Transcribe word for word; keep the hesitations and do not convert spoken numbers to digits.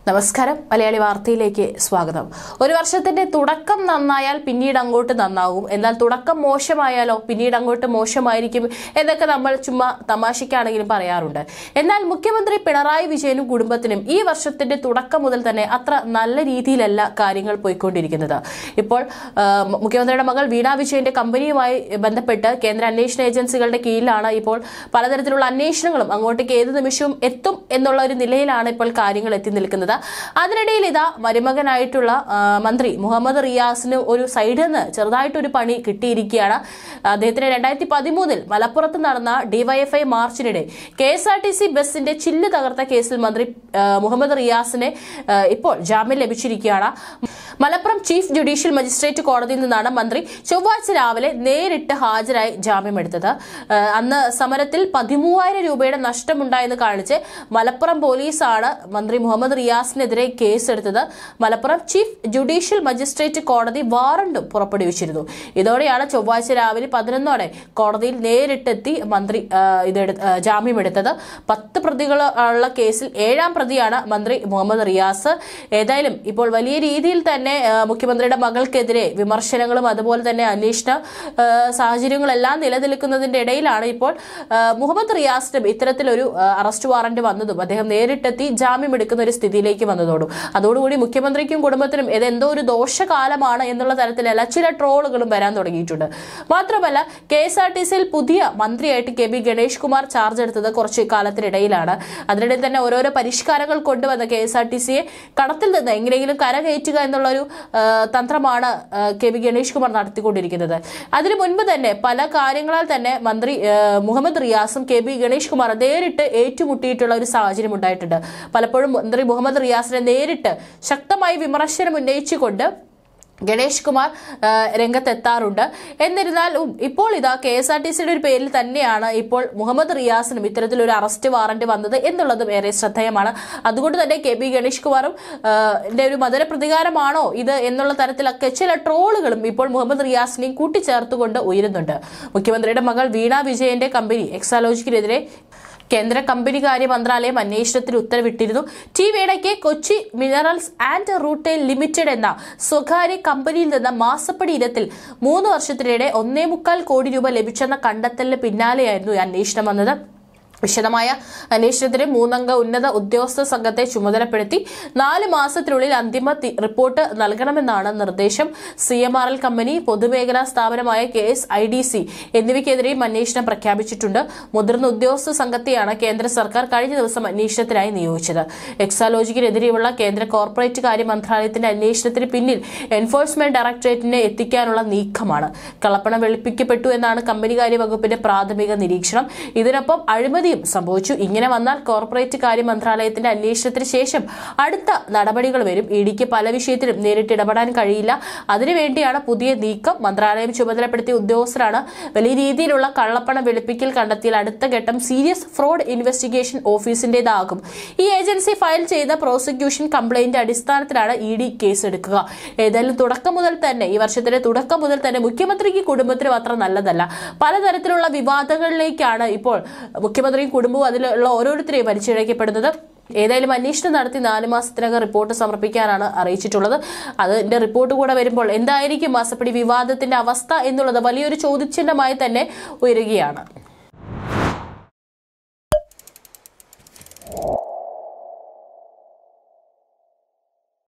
നമസ്കാരം മലയാളി വാർത്തയിലേക്ക് സ്വാഗതം. ഒരു വർഷത്തിന്റെ തുടക്കം നന്നായാൽ പിന്നീട് അങ്ങോട്ട് നന്നാവും, എന്നാൽ തുടക്കം മോശമായാലോ പിന്നീട് അങ്ങോട്ട് മോശമായിരിക്കും എന്നൊക്കെ നമ്മൾ ചുമ്മാ തമാശയ്ക്കാണെങ്കിലും പറയാറുണ്ട്. എന്നാൽ മുഖ്യമന്ത്രി പിണറായി വിജയനും കുടുംബത്തിനും ഈ വർഷത്തിന്റെ തുടക്കം മുതൽ തന്നെ അത്ര നല്ല രീതിയിലല്ല കാര്യങ്ങൾ പോയിക്കൊണ്ടിരിക്കുന്നത്. ഇപ്പോൾ മുഖ്യമന്ത്രിയുടെ മകൾ വീണ വിജയന്റെ കമ്പനിയുമായി ബന്ധപ്പെട്ട് കേന്ദ്ര അന്വേഷണ ഏജൻസികളുടെ കീഴിലാണ് ഇപ്പോൾ പലതരത്തിലുള്ള അന്വേഷണങ്ങളും അങ്ങോട്ടേക്ക് ഏത് നിമിഷവും എത്തും എന്നുള്ള ഒരു നിലയിലാണ് ഇപ്പോൾ കാര്യങ്ങൾ എത്തി നിൽക്കുന്നത്. അതിനിടയിൽ ഇതാ മരുമകനായിട്ടുള്ള മന്ത്രി മുഹമ്മദ് റിയാസിന് ഒരു സൈഡിൽ നിന്ന് ചെറുതായിട്ടൊരു പണി കിട്ടിയിരിക്കുകയാണ്. അദ്ദേഹത്തിന് രണ്ടായിരത്തി പതിമൂന്നിൽ മലപ്പുറത്ത് നടന്ന ഡിവൈഎഫ്ഐ മാർച്ചിനിടെ K S R T C ബസിന്റെ ചില്ല് തകർത്ത കേസിൽ മന്ത്രി മുഹമ്മദ് റിയാസിന് ഇപ്പോൾ ജാമ്യം ലഭിച്ചിരിക്കുകയാണ്. മലപ്പുറം ചീഫ് ജുഡീഷ്യൽ മജിസ്ട്രേറ്റ് കോടതിയിൽ നിന്നാണ് മന്ത്രി ചൊവ്വാഴ്ച രാവിലെ നേരിട്ട് ഹാജരായി ജാമ്യമെടുത്തത്. അന്ന് സമരത്തിൽ പതിമൂവായിരം രൂപയുടെ നഷ്ടമുണ്ടായെന്ന് കാണിച്ച് മലപ്പുറം പോലീസാണ് മന്ത്രി മുഹമ്മദ് റിയാസിനെതിരെ കേസെടുത്തത്. മലപ്പുറം ചീഫ് ജുഡീഷ്യൽ മജിസ്ട്രേറ്റ് കോടതി വാറണ്ടും പുറപ്പെടുവിച്ചിരുന്നു. ഇതോടെയാണ് ചൊവ്വാഴ്ച രാവിലെ പതിനൊന്നോടെ കോടതിയിൽ നേരിട്ടെത്തി മന്ത്രി ഇതെടു ജാമ്യമെടുത്തത്. പത്ത് പ്രതികളുള്ള കേസിൽ ഏഴാം പ്രതിയാണ് മന്ത്രി മുഹമ്മദ് റിയാസ്. ഏതായാലും ഇപ്പോൾ വലിയ രീതിയിൽ തന്നെ മുഖ്യമന്ത്രിയുടെ മകൾക്കെതിരെ വിമർശനങ്ങളും അതുപോലെ തന്നെ അന്വേഷണ സാഹചര്യങ്ങളെല്ലാം നിലനിൽക്കുന്നതിന്റെ ഇടയിലാണ് ഇപ്പോൾ മുഹമ്മദ് റിയാസിനും ഇത്തരത്തിലൊരു അറസ്റ്റ് വാറന്റ് വന്നതും അദ്ദേഹം നേരിട്ടെത്തി ജാമ്യം എടുക്കുന്ന ഒരു സ്ഥിതിയിലേക്ക് വന്നതോടും അതോടുകൂടി മുഖ്യമന്ത്രിക്കും കുടുംബത്തിനും ഇത് എന്തോ ഒരു ദോഷകാലമാണ് എന്നുള്ള തരത്തിലല്ല ചില ട്രോളുകളും വരാൻ തുടങ്ങിയിട്ടുണ്ട്. മാത്രമല്ല കെ എസ് ആർ ടി സിയിൽ പുതിയ മന്ത്രിയായിട്ട് K B Ganesh Kumar charge എടുത്തത് കുറച്ച് കാലത്തിനിടയിലാണ്. അതിനിടയിൽ തന്നെ ഓരോരോ പരിഷ്കാരങ്ങൾ കൊണ്ടുവന്ന കെ എസ് ആർ ടി സിയെ കടത്തിൽ നിന്ന് എങ്ങനെയെങ്കിലും കരകയറ്റുക എന്നുള്ള ഒരു തന്ത്രമാണ് കെ ബി ഗണേഷ് കുമാർ നടത്തിക്കൊണ്ടിരിക്കുന്നത്. അതിനു മുൻപ് തന്നെ പല കാര്യങ്ങളാൽ തന്നെ മന്ത്രി മുഹമ്മദ് റിയാസും കെ ബി ഗണേഷ് കുമാർ നേരിട്ട് ഏറ്റുമുട്ടിയിട്ടുള്ള ഒരു സാഹചര്യം ഉണ്ടായിട്ടുണ്ട്. പലപ്പോഴും മന്ത്രി മുഹമ്മദ് റിയാസിനെ നേരിട്ട് ശക്തമായി വിമർശനം ഉന്നയിച്ചുകൊണ്ട് ഗണേഷ് കുമാർ രംഗത്തെത്താറുണ്ട്. എന്നിരുന്നാലും ഇപ്പോൾ ഇതാ കെ എസ് ആർ ടി സിയുടെ ഒരു പേരിൽ തന്നെയാണ് ഇപ്പോൾ മുഹമ്മദ് റിയാസിനും ഇത്തരത്തിലൊരു അറസ്റ്റ് വാറന്റ് വന്നത് എന്നുള്ളതും ഏറെ ശ്രദ്ധേയമാണ്. അതുകൊണ്ട് തന്നെ കെ ബി ഗണേഷ് കുമാറും ഒരു മധുര പ്രതികാരമാണോ ഇത് എന്നുള്ള തരത്തിലൊക്കെ ചില ട്രോളുകളും ഇപ്പോൾ മുഹമ്മദ് റിയാസിനെയും കൂട്ടിച്ചേർത്തുകൊണ്ട് ഉയരുന്നുണ്ട്. മുഖ്യമന്ത്രിയുടെ മകൾ വീണ വിജയന്റെ കമ്പനി എക്സാലോജിക്കിനെതിരെ കേന്ദ്ര കമ്പനികാര്യ മന്ത്രാലയം അന്വേഷണത്തിന് ഉത്തരവിട്ടിരുന്നു. ടി വീണയ്ക്ക് Kochi minerals and rutile limited എന്ന സ്വകാര്യ കമ്പനിയിൽ നിന്ന് മാസപ്പടി ഇനത്തിൽ മൂന്ന് വർഷത്തിനിടെ ഒന്നേ മുക്കാൽ കോടി രൂപ ലഭിച്ചെന്ന കണ്ടെത്തലിന് പിന്നാലെയായിരുന്നു അന്വേഷണം വന്നത്. വിശദമായ അന്വേഷണത്തിന് മൂന്നംഗ ഉന്നത ഉദ്യോഗസ്ഥ സംഘത്തെ ചുമതലപ്പെടുത്തി നാല് മാസത്തിനുള്ളിൽ അന്തിമ റിപ്പോർട്ട് നൽകണമെന്നാണ് നിർദ്ദേശം. C M R L company, പൊതുമേഖലാ സ്ഥാപനമായ K S I D C എന്നിവയ്ക്കെതിരെയും അന്വേഷണം പ്രഖ്യാപിച്ചിട്ടുണ്ട്. മുതിർന്ന ഉദ്യോഗസ്ഥ സംഘത്തെയാണ് കേന്ദ്ര സർക്കാർ കഴിഞ്ഞ ദിവസം അന്വേഷണത്തിനായി നിയോഗിച്ചത്. എക്സാലോജിക്കിനെതിരെയുള്ള കേന്ദ്ര കോർപ്പറേറ്റ് കാര്യ മന്ത്രാലയത്തിന്റെ അന്വേഷണത്തിന് പിന്നിൽ എൻഫോഴ്സ്മെന്റ് ഡയറക്ടറേറ്റിനെ എത്തിക്കാനുള്ള നീക്കമാണ്. കള്ളപ്പണം വെളുപ്പിക്കപ്പെട്ടു എന്നാണ് കമ്പനികാര്യ വകുപ്പിന്റെ പ്രാഥമിക നിരീക്ഷണം. ഇതിനൊപ്പം അഴിമതി സംഭവിച്ചു. ഇങ്ങനെ വന്നാൽ കോർപ്പറേറ്റ് കാര്യ മന്ത്രാലയത്തിന്റെ അന്വേഷണത്തിന് ശേഷം അടുത്ത നടപടികൾ വരും. ഇഡിക്ക് പല വിഷയത്തിലും നേരിട്ട് ഇടപെടാൻ കഴിയില്ല. അതിനുവേണ്ടിയാണ് പുതിയ നീക്കം. മന്ത്രാലയം ചുമതലപ്പെടുത്തിയ ഉദ്യോഗസ്ഥരാണ്. വലിയ രീതിയിലുള്ള കള്ളപ്പണം വെളുപ്പിക്കൽ കണ്ടെത്തിയാൽ അടുത്ത ഘട്ടം സീരിയസ് ഫ്രോഡ് ഇൻവെസ്റ്റിഗേഷൻ ഓഫീസിന്റേതാകും. ഈ ഏജൻസി ഫയൽ ചെയ്ത പ്രോസിക്യൂഷൻ കംപ്ലയിന്റ് അടിസ്ഥാനത്തിലാണ് ഇ ഡി കേസെടുക്കുക. ഏതായാലും തുടക്കം മുതൽ തന്നെ ഈ വർഷത്തിന്റെ തുടക്കം മുതൽ തന്നെ മുഖ്യമന്ത്രിക്ക് കുടുംബത്തിനും അത്ര നല്ലതല്ല. പലതരത്തിലുള്ള വിവാദങ്ങളിലേക്കാണ് ഇപ്പോൾ മുഖ്യമന്ത്രി കുടുംബവും അതിലുള്ള ഓരോരുത്തരെയും വലിച്ചിഴക്കപ്പെടുന്നത്. ഏതായാലും അന്വേഷണം നടത്തി നാല് മാസത്തിനകം റിപ്പോർട്ട് സമർപ്പിക്കാനാണ് അറിയിച്ചിട്ടുള്ളത്. അതിന്റെ റിപ്പോർട്ട് കൂടെ വരുമ്പോൾ എന്തായിരിക്കും മാസപ്പടി വിവാദത്തിന്റെ അവസ്ഥ എന്നുള്ളത് വലിയൊരു ചോദ്യചിഹ്നമായി തന്നെ ഉയരുകയാണ്.